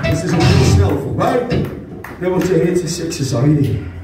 This is a bit snel voorbij. Dan wordt je hit 6 society.